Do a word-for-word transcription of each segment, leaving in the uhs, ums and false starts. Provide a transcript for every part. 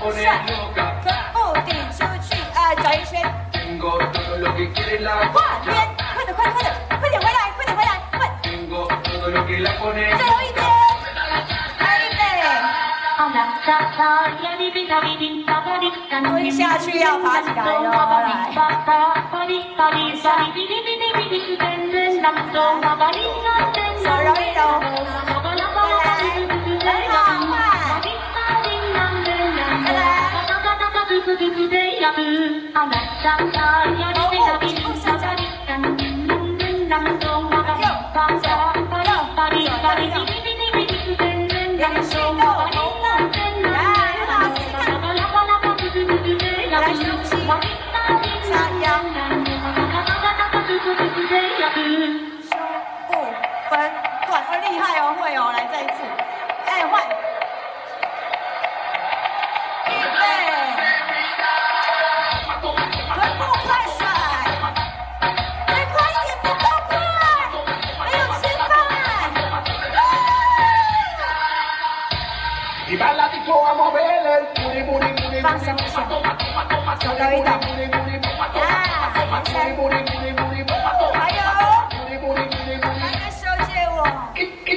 帅，跟布丁出去啊转一圈。画边，快点快点快点快点回来，快点回来，快！最后一边，来预备。蹲下去要爬起来哦，来。手揉一揉，来，很好，换。再来。头部颈部上下。右左右左右右。两手够头部，来，很好，试试看。来吸气，下腰，胸部分段，哦，厉害哦，会哦，来再一次，哎，换，预备，臀部快甩，再快一点，不够快，没有吃饭。放松一下，手抖一抖，呀，延伸，还有，拿个手借我，还有，延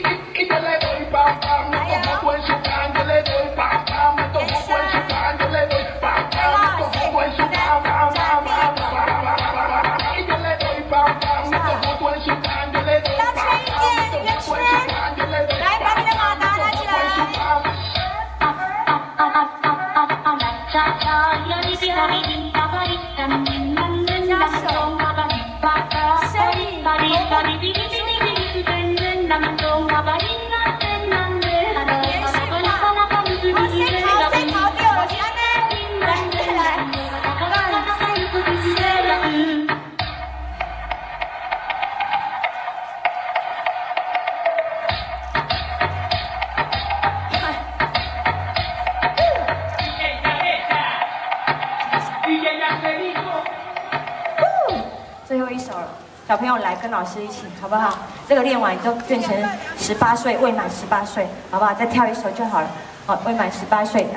伸，来，把你的马达拿起来。最后一首了，小朋友来跟老师一起，好不好？这个练完就变成十八岁，未满十八岁，好不好？再跳一首就好了。好，未满十八岁的，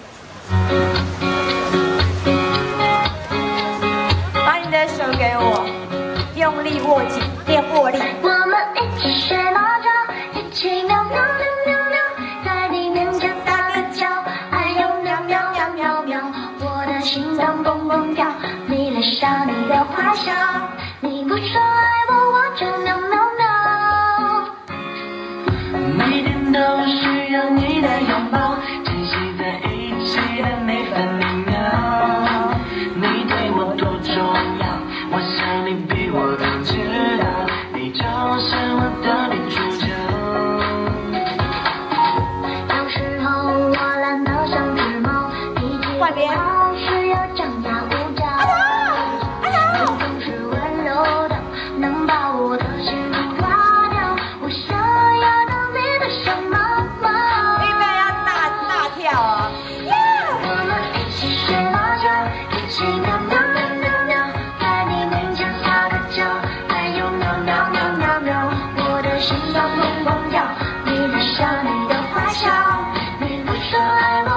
把你的手给我，用力握紧，练握力。 我们一起学猫叫，一起喵喵喵喵喵，在你面前撒个娇，哎呦喵喵喵喵喵，我的心脏蹦蹦跳，你脸上你的花笑。你不说爱我，我就喵喵喵。每天都需要你的拥抱，珍惜在一起的每分每秒。你对我多重要，我想你比我更知道，你就是我的女主角。有时候我懒得像只猫，脾气不好，需要张牙舞爪。能把我的心花掉，我想要当你的小猫猫。 预备要大大跳啊！ 我们一起学猫叫，一起喵喵喵喵喵，在你面前撒个娇，还有喵喵喵喵喵，我的心脏砰砰跳，你的笑，你的花笑，你不说爱我。